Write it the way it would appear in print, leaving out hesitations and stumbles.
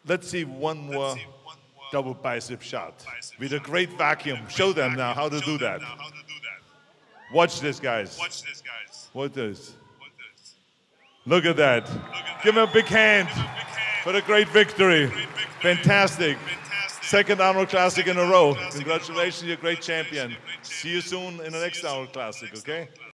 Let's see one more double bicep shot with a great vacuum. Show them now how to do that. Watch this, guys. What is? Look at that. Give him a big hand for the great victory. Fantastic. Second Arnold Classic in a row. Congratulations, you're a great champion. See you soon in the next Arnold Classic, okay?